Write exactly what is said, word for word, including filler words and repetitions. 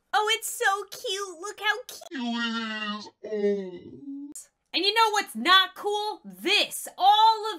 Oh, it's so cute. Look how cute it is. Oh. And you know what's not cool? This. All